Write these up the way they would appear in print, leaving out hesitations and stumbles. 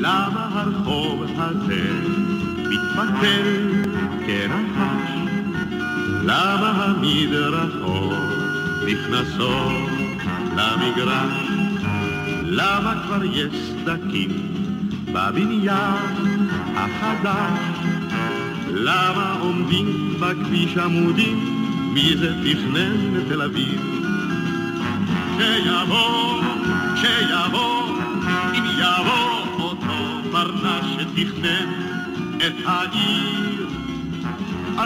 למה הרחוב הזה מתפתל כרחש? למה המדרכות נכנסות למגרש? למה כבר יש סדקים בבניין החדש? למה עומדים בכביש עמודים? מי זה תכנן לתל אביב? שיבוא, אם יבוא אותו פרנס שתכנן את העיר, אז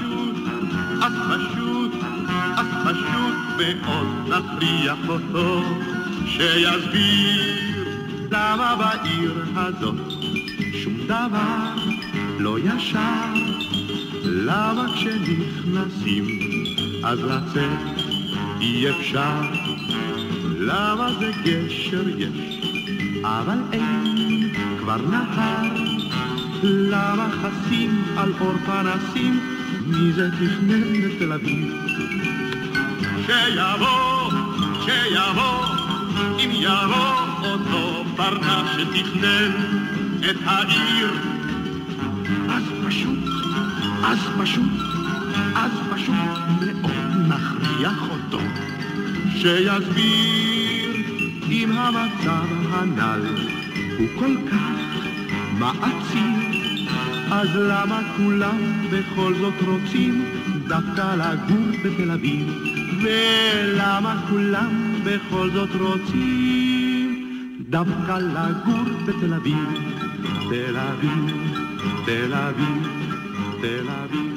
פשוט מאוד נפריח אותו, שיסביר למה בעיר הזאת שום דבר לא ישר. למה כשנכנסים אז לצאת אי אפשר? למה זה גשר יש אבל אין כבר נהר? למה חסים על אור פנסים? מי זה תכנן לתל אביב? שיבוא, אם יבוא אותו פרנס שתכנן את העיר, אז פשוט מאוד נכריח אותו, שיסביר אם המצב הנ"ל הוא כל כך מעציב, אז למה כולם בכל זאת רוצים דווקא לגור בתל אביב? ולמה כולם בכל זאת רוצים דווקא לגור בתל אביב? תל אביב, תל אביב, תל אביב.